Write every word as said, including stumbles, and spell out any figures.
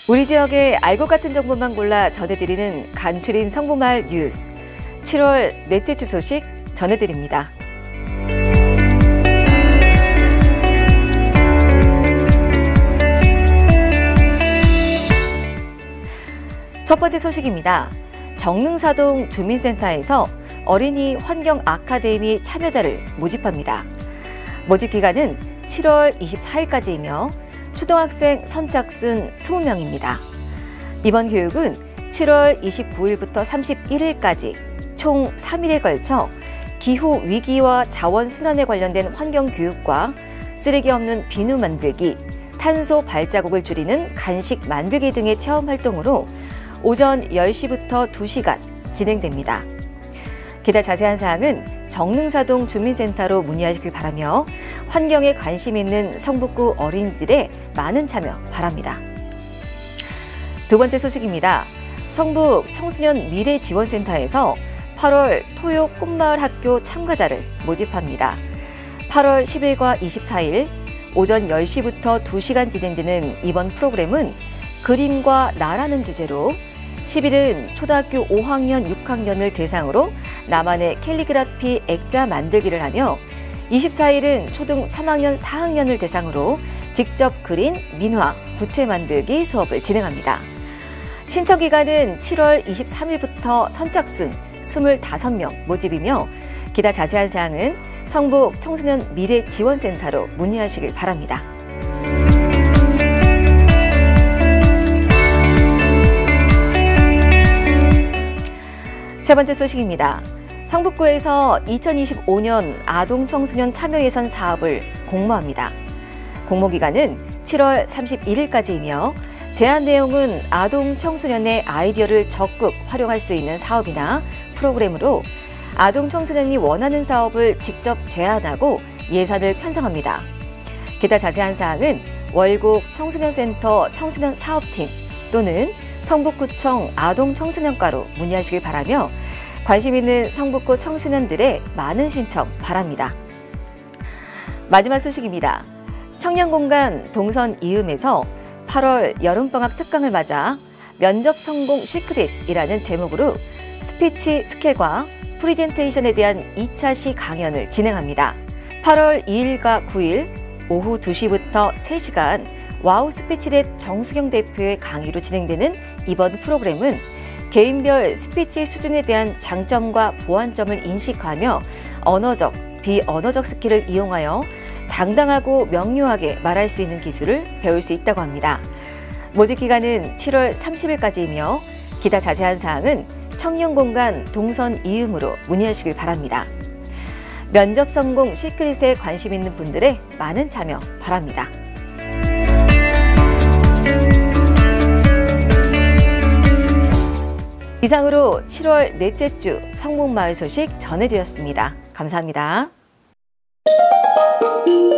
우리 지역의 알 것 같은 정보만 골라 전해드리는 간추린 성북마을 뉴스. 칠월 넷째 주 소식 전해드립니다. 첫 번째 소식입니다. 정릉사동 주민센터에서 어린이 환경 아카데미 참여자를 모집합니다. 모집 기간은 칠월 이십사일까지이며 초등학생 선착순 이십 명입니다. 이번 교육은 칠월 이십구일부터 삼십일일까지 총 삼 일에 걸쳐 기후 위기와 자원 순환에 관련된 환경 교육과 쓰레기 없는 비누 만들기, 탄소 발자국을 줄이는 간식 만들기 등의 체험 활동으로 오전 열 시부터 두 시간 진행됩니다. 기타 자세한 사항은 정릉사동 주민센터로 문의하시길 바라며 환경에 관심 있는 성북구 어린이들의 많은 참여 바랍니다. 두 번째 소식입니다. 성북 청소년 미래지원센터에서 팔월 토요 꽃마을 학교 참가자를 모집합니다. 팔월 십일과 이십사일 오전 열 시부터 두 시간 진행되는 이번 프로그램은 그림과 나라는 주제로 십일은 초등학교 오 학년, 육 학년을 대상으로 나만의 캘리그라피 액자 만들기를 하며 이십사일은 초등 삼 학년, 사 학년을 대상으로 직접 그린 민화, 부채 만들기 수업을 진행합니다. 신청 기간은 칠월 이십삼일부터 선착순 이십오 명 모집이며 기타 자세한 사항은 성북 청소년 미래지원센터로 문의하시길 바랍니다. 세 번째 소식입니다. 성북구에서 이천이십오년 아동 청소년 참여 예산 사업을 공모합니다. 공모 기간은 칠월 삼십일일까지이며 제안 내용은 아동 청소년의 아이디어를 적극 활용할 수 있는 사업이나 프로그램으로 아동 청소년이 원하는 사업을 직접 제안하고 예산을 편성합니다. 기타 자세한 사항은 월곡 청소년센터 청소년 사업팀 또는 성북구청 아동청소년과로 문의하시길 바라며 관심 있는 성북구 청소년들의 많은 신청 바랍니다. 마지막 소식입니다. 청년공간 동선 이음에서 팔월 여름방학 특강을 맞아 면접 성공 시크릿이라는 제목으로 스피치 스킬과 프리젠테이션에 대한 이차 시 강연을 진행합니다. 팔월 이일과 구일 오후 두 시부터 세 시간 와우 스피치랩 정수경 대표의 강의로 진행되는 이번 프로그램은 개인별 스피치 수준에 대한 장점과 보완점을 인식하며 언어적, 비언어적 스킬을 이용하여 당당하고 명료하게 말할 수 있는 기술을 배울 수 있다고 합니다. 모집 기간은 칠월 삼십일까지이며 기타 자세한 사항은 청년공간 동선 이음으로 문의하시길 바랍니다. 면접 성공 시크릿에 관심 있는 분들의 많은 참여 바랍니다. 이상으로 칠월 넷째 주 성북마을 소식 전해드렸습니다. 감사합니다.